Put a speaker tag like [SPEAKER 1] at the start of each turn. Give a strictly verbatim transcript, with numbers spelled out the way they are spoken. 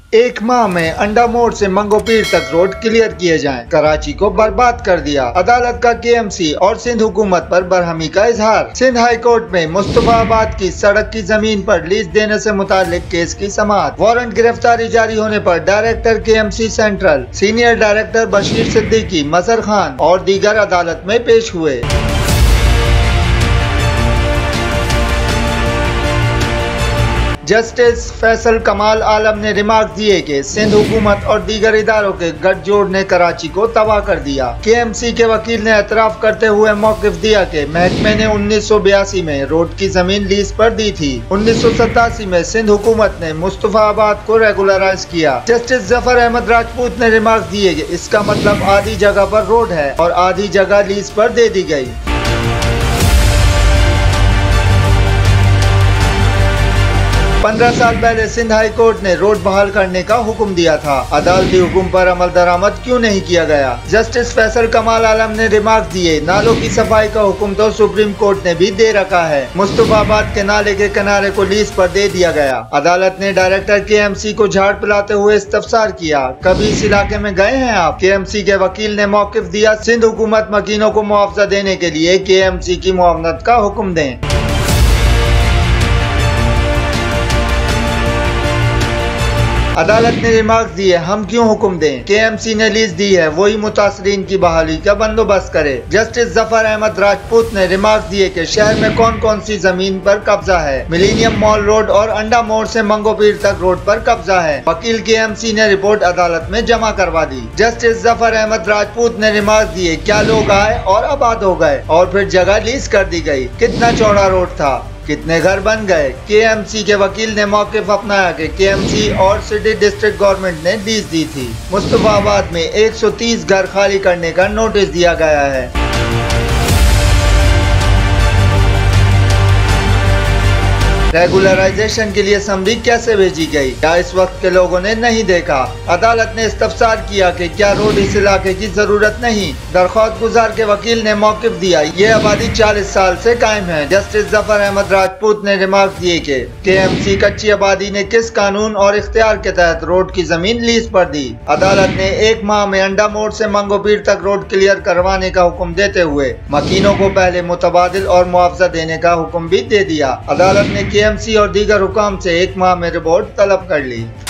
[SPEAKER 1] एक माह में अंडा मोड़ से मंगोपीर तक रोड क्लियर किए जाएं। कराची को बर्बाद कर दिया। अदालत का केएमसी और सिंध हुकूमत पर बरहमी का इजहार। सिंध हाई कोर्ट में मुस्तफाबाद की सड़क की जमीन पर लीज देने से मुतालिक केस की समाअत। वारंट गिरफ्तारी जारी होने पर director KMC central, senior director Bashir Siddiqui, Mazhar Khan और दीगर अदालत में पेश हुए। जस्टिस फैसल कमाल आलम ने रिमार्क दिए कि सिंध हुकूमत और दीगर इदारों के गठजोड़ ने कराची को तबाह कर दिया। केएमसी के वकील ने एतराफ करते हुए मौकिफ दिया कि महकमे ने उन्नीस सौ बयासी में रोड की जमीन लीज पर दी थी। उन्नीस सौ सतासी में सिंध हुकूमत ने मुस्तफाबाद को रेगुलराइज किया। जस्टिस जफर अहमद राजपूत ने रिमार्क दिए कि इसका मतलब आधी जगह पर रोड है और आधी जगह लीज पर दे दी गई। पंद्रह साल पहले सिंध हाई कोर्ट ने रोड बहाल करने का हुक्म दिया था। अदालती हुक्म पर अमल दरामद क्यों नहीं किया गया? जस्टिस फैसल कमाल आलम ने रिमार्क दिए, नालों की सफाई का हुक्म तो सुप्रीम कोर्ट ने भी दे रखा है। मुस्तफाबाद के नाले के किनारे को लीज पर दे दिया गया। अदालत ने डायरेक्टर केएमसी को झाड़ पिलाते हुए इस्तफसार किया, कभी इस इलाके में गए हैं आप? केएमसी के वकील ने मौकिफ दिया, सिंध हुकूमत मकीनों को मुआवजा देने के लिए केएमसी की मुआवनत का हुक्म दें। अदालत ने रिमार्क दिए, हम क्यों हुक्म दें? केएमसी ने लीज दी है, वही मुतासरीन की बहाली का बंदोबस्त करे। जस्टिस जफर अहमद राजपूत ने रिमार्क दिए कि शहर में कौन कौन सी जमीन पर कब्जा है। मिलेनियम मॉल रोड और अंडा मोड़ से मंगोपीर तक रोड पर कब्जा है। वकील केएमसी ने रिपोर्ट अदालत में जमा करवा दी। जस्टिस जफर अहमद राजपूत ने रिमार्क दिए, क्या लोग आए और आबाद हो गए और फिर जगह लीज कर दी गई? कितना चौड़ा रोड था, कितने घर बन गए? केएमसी के वकील ने मौकिफ अपनाया कि केएमसी और सिटी डिस्ट्रिक्ट गवर्नमेंट ने लीज दी थी। मुस्तफाबाद में एक सौ तीस घर खाली करने का नोटिस दिया गया है। रेगुलराइजेशन के लिए समरी कैसे भेजी गई, क्या इस वक्त के लोगों ने नहीं देखा? अदालत ने इस्तफसार किया कि क्या रोड इस इलाके की जरूरत नहीं? दरख्वास्त गुजार के वकील ने मौकिफ दिया, ये आबादी चालीस साल से कायम है। जस्टिस जफर अहमद राजपूत ने रिमार्क दिए कि केएमसी कच्ची आबादी ने किस कानून और इख्तियार के तहत रोड की जमीन लीज पर दी? अदालत ने एक माह में अंडा मोड़ से मंगोपीर तक रोड क्लियर करवाने का हुक्म देते हुए मकीनों को पहले मुतबादिल और मुआवजा देने का हुक्म भी दे दिया। अदालत ने केएमसी और दीगर हुकाम से एक माह में रिपोर्ट तलब कर ली।